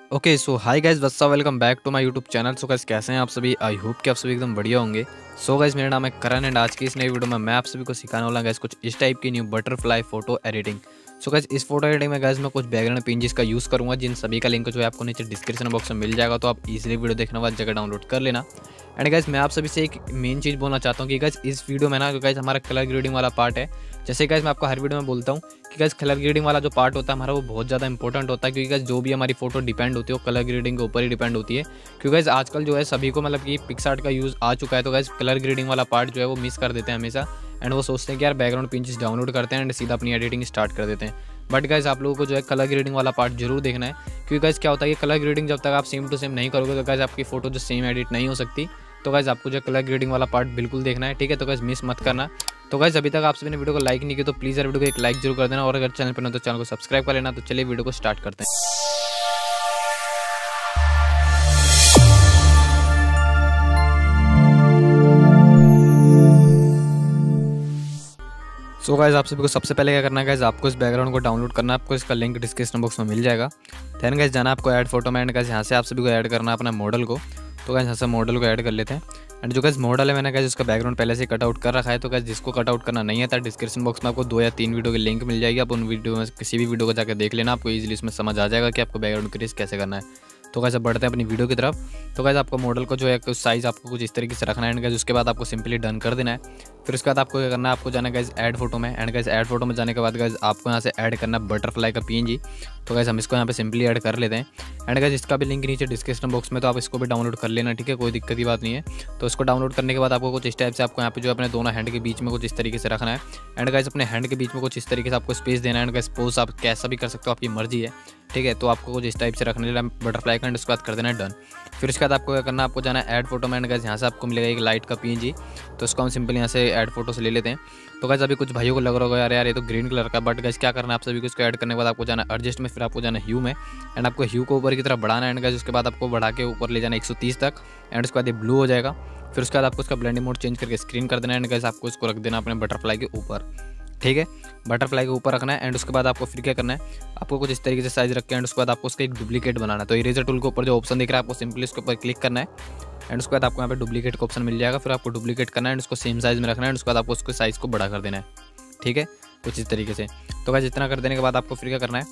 Okay so hi guys what's up welcome back to my YouTube channel. So guys कैसे हैं आप सभी। I hope कि आप सभी एकदम बढ़िया होंगे। सो गाइस मेरा नाम है करण एंड आज की इस नई वीडियो में मैं आप सभी को सिखाने वाला गाइस कुछ इस टाइप की new butterfly photo editing. So guys इस फोटो एडिटिंग में गाइस मैं कुछ बैकग्राउंड पिंजेस का यूज़ करूंगा, जिन सभी का लिंक जो है आपको नीचे डिस्क्रिप्शन बॉक्स में मिल जाएगा, तो आप इजीली वीडियो देखने बाद जगह डाउनलोड कर लेना। एंड गाइस मैं आप सभी से एक मेन चीज़ बोलना चाहता हूँ कि गाइस इस वीडियो में ना गाइस हमारा कलर ग्रेडिंग वाला पार्ट है। जैसे गाइस मैं आपको हर वीडियो में बोलता हूँ कि गाइस कलर ग्रेडिंग वाला जो पार्ट होता है हमारा वो बहुत ज़्यादा इंपॉर्टेंट होता है, क्योंकि गाइस जो भी हमारी फोटो डिपेंड होती है वो कलर ग्रेडिंग के ऊपर ही डिपेंड होती है। क्योंकि गाइस आजकल जो है सभी को मतलब कि पिक्सआर्ट का यूज़ आ चुका है, तो गाइस कलर ग्रेडिंग वाला पार्ट जो है वो मिस कर देते हैं हमेशा। एंड वो सोचते हैं कि यार बैकग्राउंड पिंचेस डाउनलोड करते हैं एंड सीधा अपनी एडिटिंग स्टार्ट कर देते हैं। बट गाइस आप लोगों को जो है कलर ग्रेडिंग वाला पार्ट जरूर देखना है, क्योंकि गाइस क्या होता है कि कलर ग्रेडिंग जब तक आप सेम टू सेम नहीं करोगे तो गाइस आपकी फोटो जो सेम एडिट नहीं हो सकती। तो गाइस आपको जो कलर ग्रेडिंग वाला पार्ट बिल्कुल देखना है, ठीक है। तो गाइस मिस मत करना। तो गाइस अभी तक आप सभी ने वीडियो को लाइक नहीं किया तो प्लीज़ यार वीडियो को एक लाइक जरूर कर देना, और अगर चैनल पर ना तो चैनल को सब्सक्राइब कर लेना। तो चलिए वीडियो को स्टार्ट करते हैं। सो गाइस आप सभी को सबसे पहले क्या करना है गाइस, आपको इस बैकग्राउंड को डाउनलोड करना है। आपको इसका लिंक डिस्क्रिप्शन बॉक्स में मिल जाएगा। देन गाइस जाना आपको ऐड फोटो में, एंड गाइस यहाँ से आप सभी को ऐड करना है अपना मॉडल को। तो गाइस यहाँ से मॉडल को ऐड कर लेते हैं। एंड जो गाइस मॉडल है मैंने गाइस उसका बैकग्राउंड पहले से कट आउट कर रखा है। तो गाइस जिसको कट आउट करना नहीं आता डिस्क्रिप्शन बॉक्स में आपको 2 या 3 वीडियो की लिंक मिल जाएगी। आप उन वीडियो में किसी भी वीडियो को जाकर देख लेना, आपको ईजिली इसमें समझ आ जाएगा कि आपको बैकग्राउंड क्रिएट कैसे करना है। तो गाइस अब बढ़ते हैं अपनी वीडियो की तरफ। तो गाइस आपको मॉडल को जो है कुछ साइज़ आपको कुछ इस तरीके से रखना है। एंड गाइस उसके बाद आपको सिंपली डन कर देना है। फिर उसके बाद आपको क्या करना है, आपको जाना है गाइस ऐड फोटो में। एंड गाइस ऐड फोटो में जाने के बाद गाइस आपको यहाँ से ऐड करना है बटरफ्लाई का पीएनजी। तो गाइस हम इसको यहाँ पे सिंपली ऐड कर लेते हैं। एंड गाइस इसका भी लिंक नीचे डिस्क्रिप्शन बॉक्स में, तो आप इसको भी डाउनलोड कर लेना, ठीक है, कोई दिक्कत की बात नहीं है। तो इसको डाउनलोड करने के बाद आपको कुछ इस टाइप से आपको यहाँ पे जो अपने दोनों हैंड के बीच में कुछ इस तरीके से रखना है। एंड गाइस अपने हैंड के बीच में कुछ इस तरीके से आपको स्पेस देना है। एंड गाइस पोज आप कैसा भी कर सकते हो, आपकी मर्जी है, ठीक है। तो आपको कुछ इस टाइप से रखने के लिए बटरफ्लाई का, एंड उसके बाद कर देना है डन। फिर उसके बाद आपको क्या करना है, आपको जाना है ऐड फोटो में। एंड गाइस यहाँ से आपको मिलेगा एक लाइट का पीएनजी। तो उसको हम सिंपल यहाँ से ऐड फोटो से ले लेते हैं। तो गाइस अभी कुछ भाइयों को लग रहा होगा यार ये तो ग्रीन कलर का, बट गाइस क्या करना है आप सभी को इसको ऐड करने के बाद आपको जाना है एडजस्ट में, फिर आपको जाना है ह्यू में। एंड आपको ह्यू को ऊपर की तरफ बढ़ाना है। एंड गाइस उसके बाद आपको बढ़ा के ऊपर ले जाना है 130 तक। एंड उसके बाद ये ब्लू हो जाएगा। फिर उसके बाद आपको इसका ब्लेंडिंग मोड चेंज करके स्क्रीन कर देना है। एंड गाइस आपको इसको रख देना अपने बटरफ्लाई के ऊपर, ठीक है, बटरफ्लाई के ऊपर रखना है। एंड उसके बाद आपको फिर क्या करना है, आपको कुछ इस तरीके से साइज रख के एंड उसके बाद आपको उसका एक डुप्लीकेट बनाना है। तो इरेजर टूल के ऊपर जो ऑप्शन दिख रहा है आपको सिंपली उसके ऊपर क्लिक करना है। एंड उसके बाद आपको यहाँ पे डुप्लीकेट का ऑप्शन मिल जाएगा। फिर आपको डुप्लीकेट करना है एंड उसको सेम साइज में रखना है। एंड उसके बाद आपको उसके साइज़ को बड़ा कर देना है, ठीक है, कुछ इस तरीके से। तो गाइस इतना कर देने के बाद आपको फिर क्या करना है,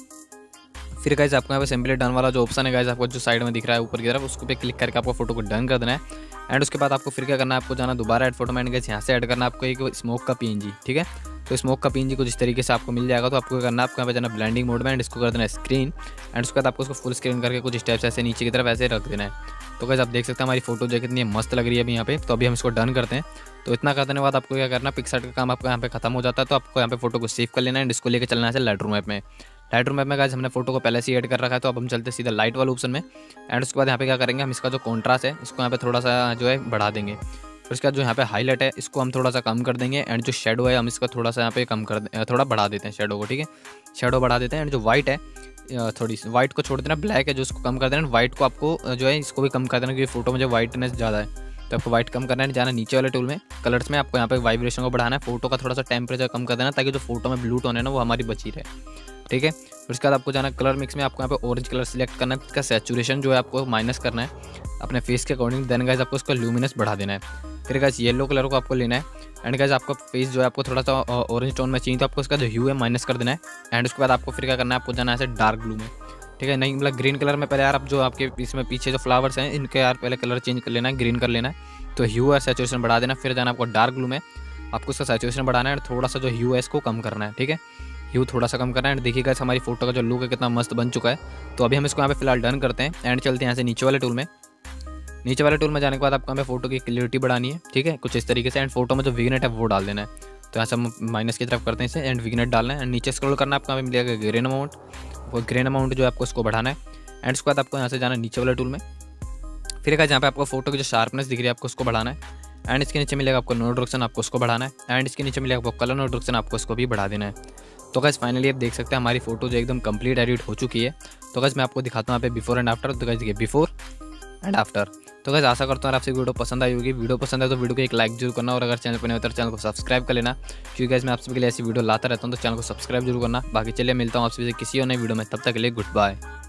फिर गाइस आपको यहाँ पे सिंपली डन वाला जो ऑप्शन है गाइस आपको जो साइड में दिख रहा है ऊपर की तरफ, उसको पे क्लिक करके आपको फोटो को डन कर देना है। एंड उसके बाद आपको फिर क्या करना है, आपको जाना दोबारा ऐड फोटो में। एंड गाइस यहाँ से ऐड करना है आपको एक स्मोक का पीएनजी, ठीक है। तो स्मोक का पीएनजी कुछ इस तरीके से आपको मिल जाएगा। तो आपको करना है, आपको यहाँ पे जाना ब्लेंडिंग मोड में एंड इसको कर देना है स्क्रीन। एंड उसके बाद आपको उसको फुल स्क्रीन करके कुछ इस टाइप से ऐसे नीचे की तरफ ऐसे रख देना है। तो गाइस आप देख सकते हैं हमारी फोटो जो कितनी मस्त लग रही है अभी यहाँ पे। तो अभी हम इसको डन करते हैं। तो इतना करने के बाद आपको क्या करना है, पिक्सआर्ट का काम आपका यहाँ पे खत्म हो जाता है। तो आपको यहाँ पे फोटो को सेव कर लेना है एंड इसको लेकर चलना है लाइटरूम ऐप में। लाइटरूम ऐप में गाइस हमने फोटो को पहले से ऐड कर रखा है। तो अब हम चलते सीधा लाइट वाले ऑप्शन में। एंड उसके बाद यहाँ पे क्या करेंगे, हम इसका जो कॉन्ट्रास्ट है इसको यहाँ पे थोड़ा सा जो है बढ़ा देंगे। फिर उसके बाद जो यहाँ पे हाईलाइट है इसको हम थोड़ा सा कम कर देंगे। एंड जो शेडो है हम इसका थोड़ा सा यहाँ पे कम कर थोड़ा बढ़ा देते हैं शेडो को, ठीक है, शेडो बढ़ा देते हैं। एंड जो वाइट है थोड़ी सी वाइट को छोड़ देना, ब्लैक है जो उसको कम कर देना। वाइट को आपको जो है इसको भी कम कर देना, क्योंकि फोटो में जो वाइटनेस ज़्यादा है। तो आपको वाइट कम करना है, जाना नीचे वाले टूल में कलर्स में, आपको यहाँ पे वाइब्रेशन को बढ़ाना है, फोटो का थोड़ा सा टेम्परेचर कम कर देना, ताकि जो फोटो में ब्लू टोन है ना वो हमारी बची रहे, ठीक है। फिर उसके बाद आपको जाना कलर मिक्स में, आपको यहाँ पे ऑरेंज कलर सिलेक्ट करना है, इसका सैचुरेशन जो है आपको माइनस करना है अपने फेस के अकॉर्डिंग। देन गाइस आपको उसका ल्यूमिनस बढ़ा देना है। फिर गाइस येलो कलर को आपको लेना है। एंड गाइस आपका फेस जो है आपको थोड़ा सा ऑरेंज टोन में चाहिए, तो आपको इसका जो ह्यू है माइनस कर देना है। एंड उसके बाद आपको फिर क्या करना है, आपको जाना है ऐसे डार्क ब्लू में, ठीक है, नहीं मतलब ग्रीन कलर में। पहले यार आप जो आपके इसमें पीछे जो फ्लावर्स हैं इनके यार पहले कलर चेंज कर लेना है, ग्रीन कर लेना है। तो ह्यू और सैचुरेशन बढ़ा देना। फिर जाना आपको डार्क ब्लू में, आपको उसका सैचुरेशन बढ़ाना है, थोड़ा सा जो ह्यू है इसको कम करना है, ठीक है, ह्यू थोड़ा सा कम करना है। एंड देखिएगा हमारी फोटो का जो लुक है कितना मस्त बन चुका है। तो अभी हम इसको यहाँ पे फिलहाल डन करते हैं। एंड चलते हैं यहाँ से नीचे वाले टूल में। नीचे वाले टूल में जाने के बाद आपको हमें फोटो की क्लियरिटी बढ़ानी है, ठीक है, कुछ इस तरीके से। एंड फोटो में जो विग्नेट है वो डाल देना है। तो यहाँ से हम माइनस की तरफ करते हैं इसे एंड विग्नेट डालना है। एंड नीचे स्क्रॉल करना है, आपको यहाँ पे मिलेगा ग्रेन अमाउंट, वो ग्रेन अमाउंट जो है आपको उसको बढ़ाना है। एंड उसके बाद आपको यहाँ से जाना नीचे वाले टूल में। फिर जहाँ पे आपको फोटो की जो शार्पनेस दिख रही है आपको उसको बढ़ाना है। एंड इसके नीचे मिलेगा आपको नो डिरेक्शन, आपको उसको बढ़ाना है। एंड इसके नीचे मिलेगा आपको कलर नो डिरेक्शन, आपको उसको भी बढ़ा देना है। तो गाइस फाइनली आप देख सकते हैं हमारी फोटो जो एकदम कंप्लीट एडिट हो चुकी है। तो गाइस मैं आपको दिखाता हूँ यहाँ पे बिफोर एंड आफ्टर। तो गाइस देखिए बिफोर एंड आफ्टर। तो गाइस आशा करता हूँ आपसे वीडियो पसंद आई होगी। वीडियो पसंद है तो वीडियो को एक लाइक जरूर करना, और अगर चैनल पर नहीं होता तो चैनल को सब्सक्राइब कर लेना, क्योंकि गाइस मैं आप सभी के लिए ऐसी वीडियो लाता रहता हूँ। तो चैनल को सब्सक्राइब जरूर करना। बाकी चलिए मिलता हूँ आप सभी से किसी और नई वीडियो में, तब तक के लिए गुड बाय।